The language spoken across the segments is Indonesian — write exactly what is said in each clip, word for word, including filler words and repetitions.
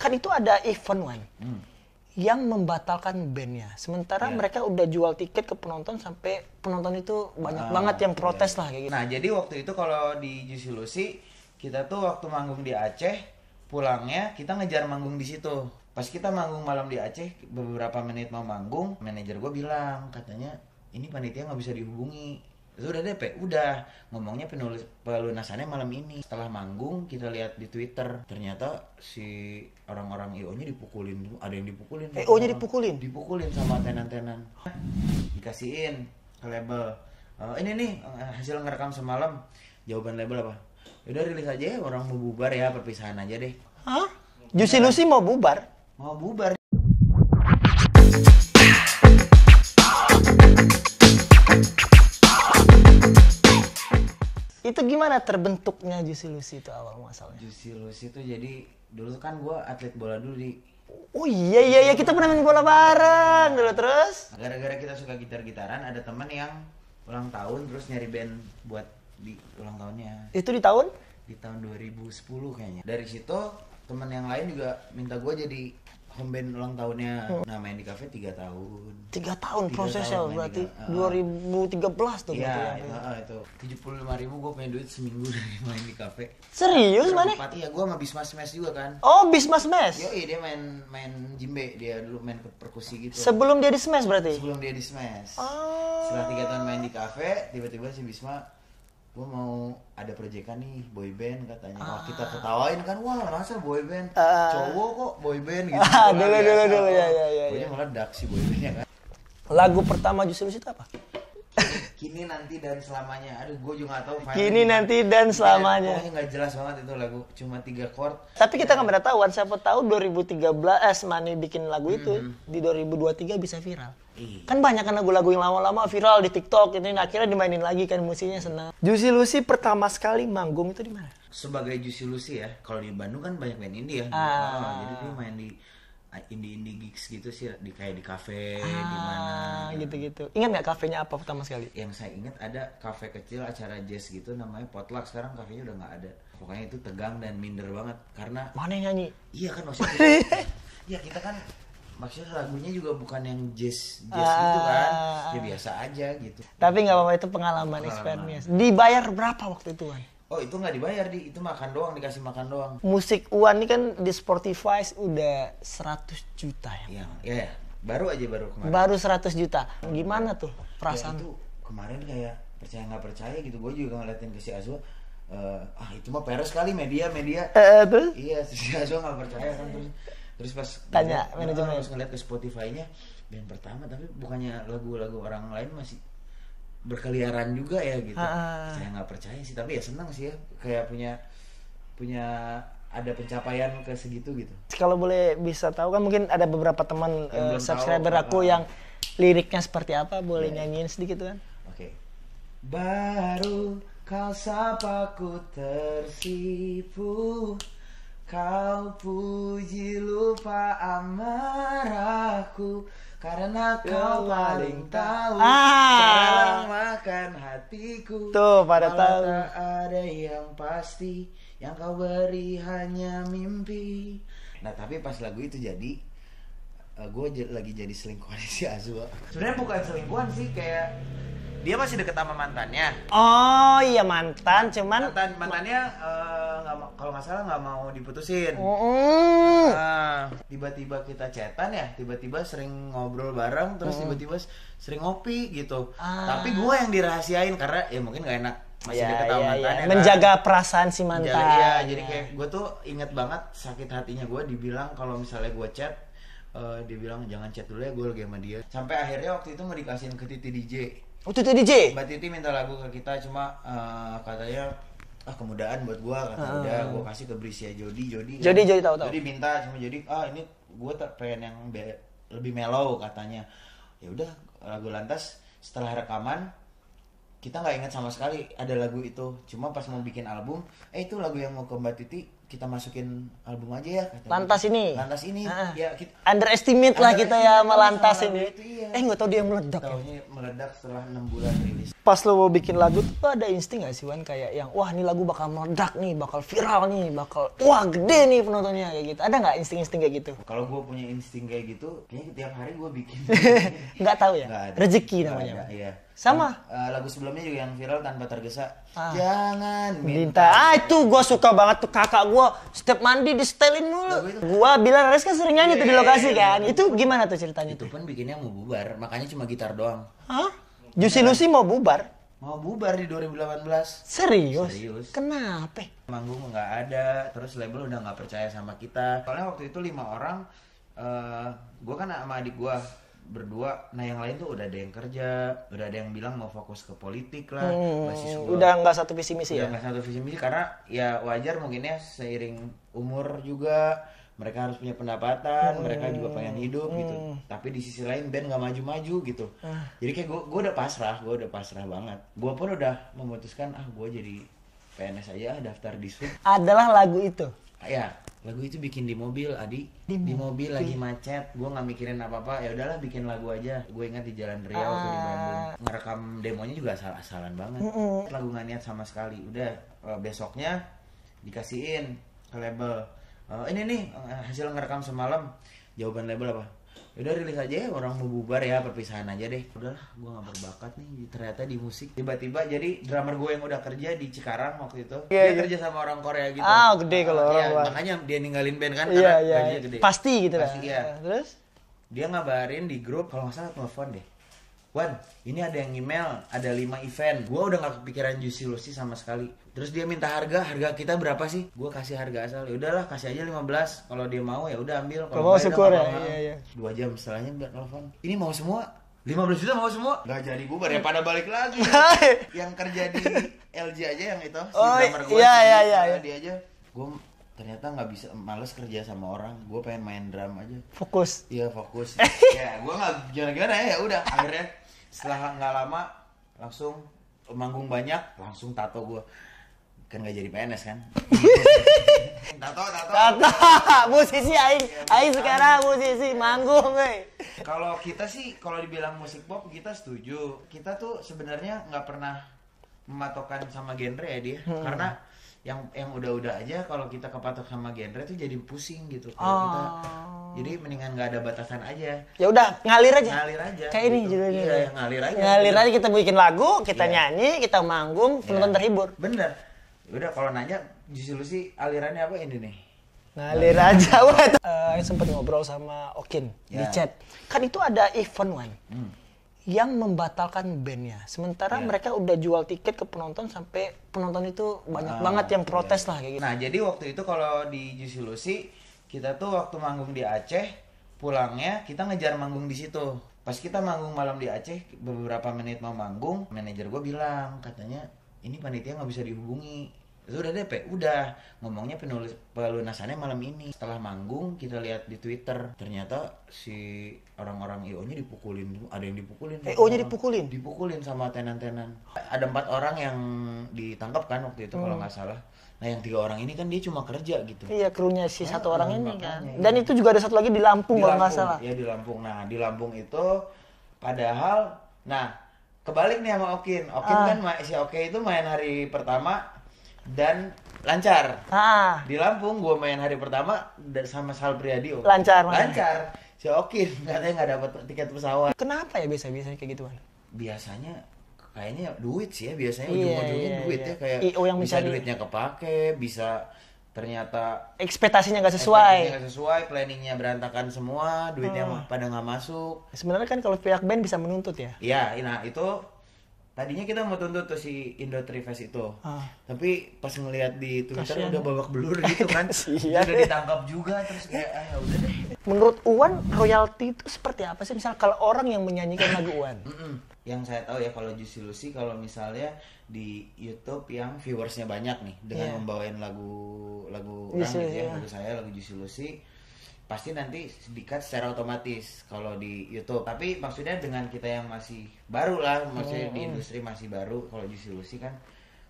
kan itu ada event Wan Hmm. yang membatalkan bandnya. Sementara Iya. mereka udah jual tiket ke penonton sampai penonton itu banyak Ah, banget yang protes iya. lah kayak gitu. Nah jadi waktu itu kalau di Juicy Lucy kita tuh waktu manggung di Aceh, pulangnya kita ngejar manggung di situ. Pas kita manggung malam di Aceh, beberapa menit mau manggung, manajer gue bilang katanya ini panitia nggak bisa dihubungi. Itu udah D P, udah ngomongnya penulis pelunasannya malam ini. Setelah manggung kita lihat di Twitter, ternyata si orang-orang I O-nya dipukulin, ada yang dipukulin. I O-nya dipukulin? Dipukulin sama tenan-tenan. Dikasihin ke label. "Eh, ini nih hasil ngerekam semalam." Jawaban label apa? "Udah rilis aja ya, orang mau bubar ya, perpisahan aja deh." Hah? Juicy Lucy mau bubar? Mau bubar. Itu gimana terbentuknya Juicy Lucy itu awal masalahnya? Juicy Lucy itu jadi dulu kan gue atlet bola dulu di. Oh iya iya iya kita pernah main bola bareng dulu terus. Gara-gara kita suka gitar-gitaran, ada teman yang ulang tahun terus nyari band buat di ulang tahunnya. Itu di tahun? Di tahun dua ribu sepuluh kayaknya. Dari situ teman yang lain juga minta gue jadi home band ulang tahunnya. Hmm. Nah main di kafe tiga tahun. Tiga tahun Tiga prosesnya tahun main berarti di ka- dua ribu tiga belas tuh Iya berarti. itu, uh, itu tujuh puluh lima ribu gue punya duit seminggu dari main di kafe. Serius mana? Empat, iya gue sama Bisma Smash juga kan. Oh, Bismas Smash. Yoi dia main main jimbe, dia dulu main ke perkusi gitu. Sebelum dia di Smash berarti? Sebelum dia di Smash. Oh. Setelah tiga tahun main di kafe, tiba-tiba si Bisma, gue mau ada proyekan nih boy band katanya. Wah kita ketawain kan, wah masa boy band, Ah. cowok kok boy band gitu. Ah, Kan, dulu, biasa. dulu, dulu, ya, ya, ya, Pokoknya ya. meledak si boy bandnya kan. Lagu pertama Juicy Lucy itu apa? Kini nanti dan selamanya. Aduh gue juga gak tahu. Kini nanti dan selamanya. Pokoknya gak jelas banget itu lagu, cuma tiga chord. Tapi kita nggak pernah tahu, siapa tahu dua ribu tiga belas Mani bikin lagu itu di dua ribu dua puluh tiga bisa viral. Iya. Kan banyak kan lagu-lagu yang lama-lama viral di TikTok ini akhirnya dimainin lagi kan musiknya senang. Juicy Lucy pertama sekali manggung itu di mana? Sebagai Juicy Lucy ya, kalau di Bandung kan banyak band indie ya. Ah. Ah, jadi dia main di indie-indie gigs gitu sih, di kayak di kafe, di mana. Ah, gitu-gitu. Ingat nggak kafenya apa pertama sekali? Yang saya ingat ada kafe kecil acara jazz gitu namanya Potluck, sekarang kafenya udah nggak ada. Pokoknya itu tegang dan minder banget karena Mana yang nyanyi? iya kan maksudnya iya kita kan maksudnya lagunya juga bukan yang jazz jazz gitu kan, ya biasa aja gitu. Tapi nggak apa-apa itu pengalaman, Pengalaman. experience. Dibayar berapa waktu itu, Wan? Oh itu nggak dibayar di, itu makan doang, dikasih makan doang. Musik Wan ini kan di Spotify udah seratus juta ya. Iya, ya, ya. Baru aja baru kemarin. Baru seratus juta. Gimana tuh Ya, perasaan? itu kemarin kayak percaya nggak percaya gitu, gue juga ngeliatin ke si Azwa, eh, ah itu mah peres kali media media. Eh, terus? Iya si Azwa nggak percaya kan, terus terus pas Tanya ngeliat- manajemen. terus ngeliat ke Spotify-nya band pertama tapi bukannya lagu-lagu orang lain masih berkeliaran juga ya gitu. Ah. Saya nggak percaya sih, tapi ya senang sih ya kayak punya punya ada pencapaian ke segitu gitu. Kalau boleh bisa tahu kan mungkin ada beberapa teman Yang eh, belum subscriber tahu, aku ah. yang liriknya seperti apa, boleh Iya. nyanyiin sedikit kan? Oke. Baru kau sapaku tersipu, kau puji lupa amarahku, karena kau paling tahu Ah. cara makan hatiku. Tuh, pada Walau tahu. tak ada yang pasti, yang kau beri hanya mimpi. Nah tapi pas lagu itu jadi, gue lagi jadi selingkuhan si Azwa. Sebenarnya bukan selingkuhan sih, kayak dia masih deket sama mantannya. Oh iya mantan, cuman Mantan mantannya eh, nggak mau- kalau nggak salah nggak mau diputusin. Mm. Nah, tiba-tiba kita chatan ya, tiba-tiba sering ngobrol bareng, terus tiba-tiba sering ngopi gitu. Ah. Tapi gue yang dirahasiain karena ya mungkin nggak enak masih Ya, deket ya, sama ya. mantannya. kan. Menjaga perasaan si mantan. Menjaga, iya, jadi kayak gue tuh inget banget sakit hatinya gue dibilang kalau misalnya gue chat, eh, dia bilang jangan chat dulu ya, gue lagi sama dia. Sampai akhirnya waktu itu mau dikasihin ke Titi D J. Oh, itu D J. Mbak Titi minta lagu ke kita, cuma eh, katanya ah kemudahan buat gua, kata udah gua kasih ke Brisia Jody Jody kan. Jody, Jody, tahu, tahu. Jody minta, cuma Jody ah ini gua tak pengen yang be- lebih mellow katanya. Ya udah lagu lantas setelah rekaman kita nggak ingat sama sekali ada lagu itu, cuma pas mau bikin album eh itu lagu yang mau ke Mbak Titi kita masukin album aja ya katanya. Lantas ini. Lantas ini. Ah. Ya kita Underestimate lah kita ya sama Lantas sama ini. itu, iya. Eh nggak tahu dia meledak ya. Taunya meledak setelah enam bulan rilis. Pas lo mau bikin lagu tuh ada insting gak sih Wan kayak yang wah ini lagu bakal meledak nih, bakal viral nih, bakal wah gede nih penontonnya kayak gitu. Ada nggak insting-insting kayak gitu? Kalau gue punya insting kayak gitu, kayaknya tiap hari gue bikin. Nggak tahu ya? Nggak ada. Rezeki Nggak namanya. ada, iya. Sama. Uh, lagu sebelumnya juga yang viral Tanpa Tergesa. Ah. Jangan Minta. Ah itu gue suka banget tuh kakak gue setiap mandi di setelin mulu. Lagu itu. Gue bilang Res kan sering nyanyi tuh di Yeah. lokasi kan. Itu gimana tuh ceritanya Itu tuh? pun bikinnya mau bubar, makanya cuma gitar doang. Hah? Juicy Lucy mau bubar? Mau bubar di dua ribu delapan belas. Serius? Serius. Kenapa? Manggung nggak ada, terus label udah nggak percaya sama kita. Soalnya waktu itu lima orang, uh, gue kan sama adik gue berdua, nah yang lain tuh udah ada yang kerja, udah ada yang bilang mau fokus ke politik lah, Hmm, mahasiswa. udah nggak satu visi misi Udah ya? nggak satu visi misi karena ya wajar mungkin ya seiring umur juga mereka harus punya pendapatan, mereka juga pengen hidup gitu. Tapi di sisi lain band nggak maju-maju gitu. Jadi kayak gue, gue udah pasrah, gue udah pasrah banget. Gue pun udah memutuskan ah gue jadi P N S aja, daftar di Sub. Adalah lagu itu. Ya, lagu itu bikin di mobil, Adi. Di Di, mobil. mobil lagi macet, gue nggak mikirin apa-apa. Ya udahlah bikin lagu aja. Gue ingat di Jalan Riau waktu di Bandung. Ngerekam demonya juga asal-asalan banget. Lagu nggak niat sama sekali. Udah eh, besoknya dikasihin ke label. Eh, ini nih eh, hasil ngerekam semalam. Jawaban label apa? Udah rilis aja ya, orang mau bubar ya, perpisahan aja deh. Udahlah, gue gak berbakat nih ternyata di musik. Tiba-tiba jadi drummer gue yang udah kerja di Cikarang waktu itu, Iya, dia iya. kerja sama orang Korea gitu. Ah, gede kalau Ah, orang iya, luar. makanya dia ninggalin band kan Iya, karena iya. gajinya gede. Pasti gitu lah. Pasti, iya. Terus? Dia ngabarin di grup, kalau nggak salah telepon deh. Wan, ini ada yang email, ada lima event. Gue udah gak kepikiran Juicy Lucy sama sekali. Terus dia minta harga, harga kita berapa sih? Gue kasih harga asal. Ya udahlah, kasih aja lima belas. Kalau dia mau ya udah ambil. Kalau mau enggak, syukur udah ya, nggak mau. iya, iya. Dua jam setelahnya dia telepon. Ini mau semua? lima belas juta mau semua? Gak jadi bubar ya, pada balik lagi. Yang kerja di L G aja yang itu, si Oh, drummer gue. iya, si- iya, iya, iya. Dia aja. Gue ternyata nggak bisa, males kerja sama orang. Gue pengen main drum aja. Fokus. Iya fokus. Ya gue nggak gimana-gimana ya, ya udah akhirnya setelah nggak lama langsung manggung banyak, langsung tato gue. Kan nggak jadi P N S kan? tato tato. Tata, musisi Aing. Aing sekarang musisi manggung, weh. Kalau kita sih kalau dibilang musik pop kita setuju. Kita tuh sebenarnya nggak pernah mematokkan sama genre ya dia, Hmm. karena yang yang udah-udah aja kalau kita kepatok sama genre tuh jadi pusing gitu. Kalau Oh. kita jadi mendingan nggak ada batasan aja. Ya udah, ngalir aja. Ngalir aja. Kayak ini gitu. judulnya. Iya, ngalir aja. Ngalir gitu. aja, kita bikin lagu, kita Iya. nyanyi, kita manggung, penonton Iya. terhibur. Bener. Udah kalau nanya Juicy Lucy alirannya apa ini nih? Ngalir aja, wah. Eh, sempet ngobrol sama Okin di Ya. chat. Kan itu ada event, Wan, Hmm. yang membatalkan bandnya. Sementara Ya. mereka udah jual tiket ke penonton sampai penonton itu banyak Ah, banget yang protes iya. lah kayak gitu. Nah, jadi waktu itu kalau di Juicy Lucy kita tuh waktu manggung di Aceh, pulangnya kita ngejar manggung di situ. Pas kita manggung malam di Aceh, beberapa menit mau manggung, manajer gue bilang katanya ini panitia nggak bisa dihubungi. Itu udah D P, udah ngomongnya penulis pelunasannya malam ini. Setelah manggung kita lihat di Twitter, ternyata si orang-orang I O-nya dipukulin, ada yang dipukulin. I O-nya dipukulin? Dipukulin sama tenan-tenan. Ada empat orang yang ditangkap kan waktu itu kalau nggak salah. Nah yang tiga orang ini kan dia cuma kerja gitu. Iya, krunya si satu Ah, orang ini makanya, kan. iya. Dan itu juga ada satu lagi di Lampung Di kalau nggak Lampung, salah. ya di Lampung. Nah di Lampung itu padahal, nah kebalik nih sama Okin. Okin Ah. kan ma- si Oke itu main hari pertama dan lancar. Ah, Di Lampung gue main hari pertama da- sama Sal Priadio. Lancar, makanya. Lancar. Si Okin katanya nggak dapat tiket pesawat. kenapa ya biasa-biasanya kayak gituan? Biasanya kayaknya duit sih ya, biasanya Iya, ujung-ujungnya iya, duit iya. ya, kayak I O yang bisa mencari- duitnya kepake, bisa ternyata Ekspektasinya nggak sesuai. ekspektasinya nggak sesuai, planningnya berantakan semua, duitnya Hmm. pada nggak masuk. Sebenarnya kan kalau pihak band bisa menuntut ya. Iya, nah itu tadinya kita mau tuntut tuh si Indo Trifest itu. Ah. Tapi pas ngelihat di Twitter Kasian. udah babak belur gitu kan. Kasian. Udah ditangkap juga terus kayak ah ya udah deh. Menurut Uwan, royalti itu seperti apa sih? Misal kalau orang yang menyanyikan lagu Uwan. Mm-mm. Yang saya tahu ya kalau Juicy Lucy kalau misalnya di YouTube yang viewersnya banyak nih dengan Iya. membawain lagu lagu orang Juicy, gitu ya, iya. lagu saya lagu Juicy Lucy pasti nanti di-cut secara otomatis kalau di YouTube. Tapi maksudnya dengan kita yang masih baru lah, maksudnya di industri masih baru, kalau Juicy Lucy kan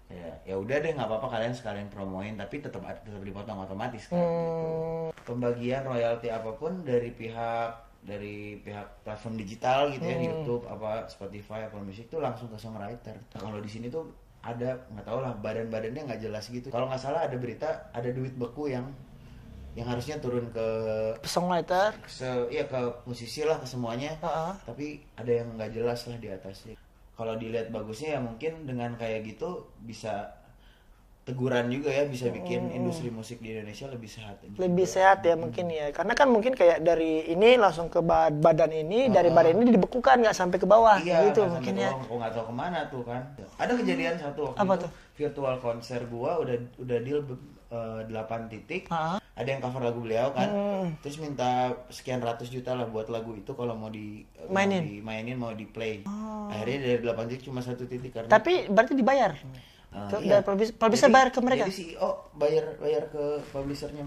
ya ya udah deh nggak apa-apa kalian sekalian promoin tapi tetap tetap dipotong otomatis kan Hmm. gitu. Pembagian royalti apapun dari pihak dari pihak platform digital gitu ya, Hmm. YouTube apa Spotify Apple Music tuh langsung ke songwriter. Nah, kalau di sini tuh ada nggak tahu lah badan-badannya nggak jelas gitu. Kalau nggak salah ada berita ada duit beku yang yang harusnya turun ke Songwriter. se ya ke musisi lah ke semuanya. Heeh. Tapi ada yang nggak jelas lah di atasnya. Kalau dilihat bagusnya ya mungkin dengan kayak gitu bisa teguran juga ya, bisa bikin industri musik di Indonesia lebih sehat. Lebih sehat ya mungkin ya. Karena kan mungkin kayak dari ini langsung ke ba- badan ini, dari badan ini dibekukan nggak sampai ke bawah Iya, gitu nggak mungkin sampai ya. bawah, kok nggak tahu kemana tuh kan. Ada kejadian satu waktu Apa itu tuh? virtual konser gua udah udah deal uh, delapan titik. Ah. Ada yang cover lagu beliau kan. Hmm. Terus minta sekian ratus juta lah buat lagu itu kalau mau di Mainin. mau dimainin mau di play. Akhirnya dari delapan titik cuma satu titik karena Tapi berarti dibayar. Uh, Ke- iya. dari publis- publisher Jadi- bayar ke mereka? Jadi C E O bayar bayar ke publishernya.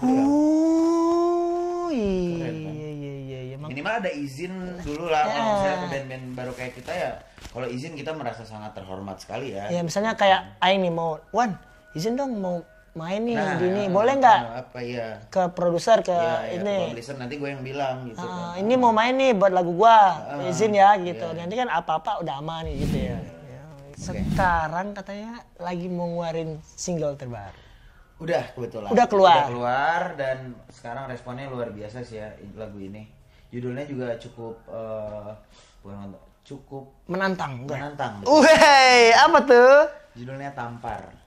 Oh iya Keren, kan? iya iya iya. Mak- Minimal ada izin dulu lah kalau Ya. misalnya ke band-band baru kayak kita ya. Kalau izin kita merasa sangat terhormat sekali ya. Ya misalnya kayak Aing nih mau, Wan izin dong mau main nih Nah, di ini, eh, boleh nggak? Apa ya? Ke produser ke Ya, ya, ke ini. publisher nanti gue yang bilang gitu Ah, kan. ini mau main nih buat lagu gua, Ah, izin ya gitu. iya. Nanti kan apa-apa udah aman nih gitu ya. Ya. Sekarang katanya lagi mau ngeluarin single terbaru. Udah kebetulan. Udah keluar. Udah keluar dan sekarang responnya luar biasa sih ya lagu ini. Judulnya juga cukup eh, bukan cukup Menantang enggak? menantang. Wih, apa tuh? Judulnya Tampar.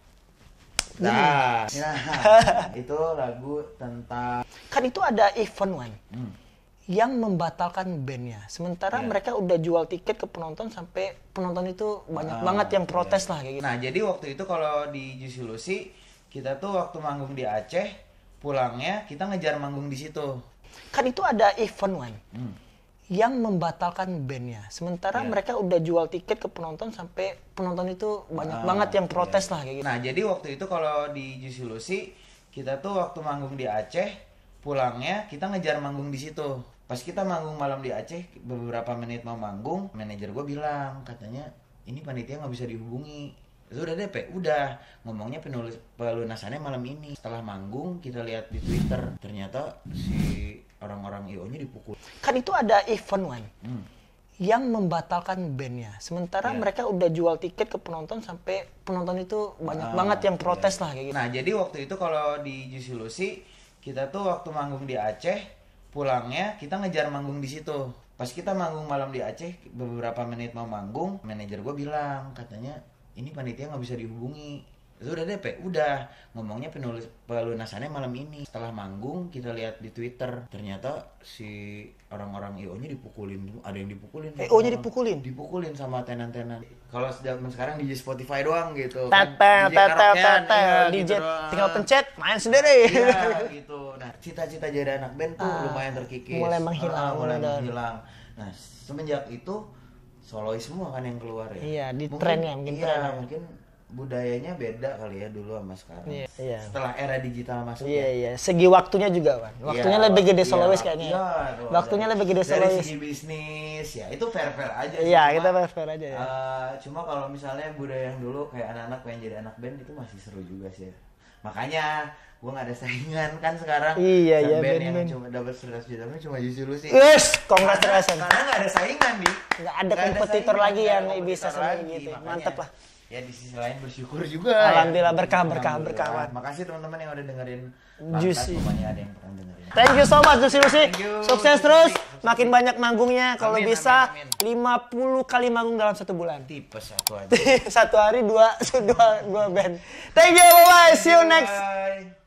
Nah, nah, itu lagu tentang Kan itu ada event Wan hmm, yang membatalkan bandnya. Sementara Iya. mereka udah jual tiket ke penonton sampai penonton itu banyak Ah, banget yang iya. protes lah kayak gitu. Nah, jadi waktu itu kalau di Juicy Lucy, kita tuh waktu manggung di Aceh, pulangnya kita ngejar manggung di situ. Kan itu ada event Wan Hmm. yang membatalkan bandnya. Sementara Iya. mereka udah jual tiket ke penonton sampai penonton itu banyak Ah, banget yang protes iya. lah kayak gitu. Nah, jadi waktu itu kalau di Juicy Lucy, kita tuh waktu manggung di Aceh, pulangnya kita ngejar manggung di situ. Pas kita manggung malam di Aceh, beberapa menit mau manggung, manajer gue bilang, katanya ini panitia nggak bisa dihubungi. Itu udah D P, udah ngomongnya penulis pelunasannya malam ini. Setelah manggung kita lihat di Twitter, ternyata si orang-orang I O-nya dipukul. Kan itu ada event Wan Hmm. yang membatalkan bandnya. Sementara Iya. mereka udah jual tiket ke penonton sampai penonton itu banyak Ah, banget yang protes iya. lah kayak gitu. Nah, jadi waktu itu kalau di Juicy Lucy, kita tuh waktu manggung di Aceh, pulangnya kita ngejar manggung di situ. Pas kita manggung malam di Aceh, beberapa menit mau manggung, manajer gue bilang, katanya ini panitia nggak bisa dihubungi. Itu udah D P, udah ngomongnya penulis pelunasannya malam ini. Setelah manggung kita lihat di Twitter, ternyata si orang-orang I O-nya dipukulin, ada yang dipukulin. I O-nya dipukulin? Dipukulin sama tenan-tenan. Kalau zaman sekarang di Spotify doang gitu. Tetel kan. D J tetel karaokean, tetel iya, D J gitu doang. tinggal pencet main sendiri. Iya gitu. Nah, cita-cita jadi anak band tuh Ah, lumayan terkikis. mulai menghilang, Ah, mulai udah. menghilang. Nah, semenjak itu solois semua kan yang keluar ya. Iya, di Mungkin- trennya, mungkin iya, trennya. mungkin budayanya beda kali ya dulu sama sekarang. Iya, iya. Setelah era digital masuk Iya ya. iya, segi waktunya juga Wan. Waktunya Iya, lebih gede iya, solois kayaknya. Iya, tuh, Waktunya dari- lebih gede dari solois. segi bisnis ya itu fair-fair aja sih. Iya, Cuma, kita fair-fair aja ya. eh, cuma kalau misalnya budaya yang dulu kayak anak-anak pengen jadi anak band itu masih seru juga sih. Makanya gua nggak ada saingan kan sekarang. Iya, Dan iya, band yang band-band. cuma dapat seratus juta itu cuma Juicy Lucy. Yes, congratulations. Karena nggak ada saingan di. Nggak ada kompetitor lagi nggak yang ada bisa kompetitor sama lagi, gitu. makanya Mantep lah. Ya di sisi lain bersyukur juga. Alhamdulillah, ya. berkah, berkah, Alhamdulillah. berkah, Wan. Makasih teman-teman yang udah dengerin Lantas, Juicy. pokoknya ada yang pernah dengerin. Thank you so much Juicy Lucy. Thank you, Sukses Juicy terus, Lucy. makin banyak manggungnya. Kalau Amin, bisa amin, lima puluh kali manggung dalam satu bulan. Tipes satu aja. Satu hari dua dua dua band. Thank you, bye bye. See you next Bye.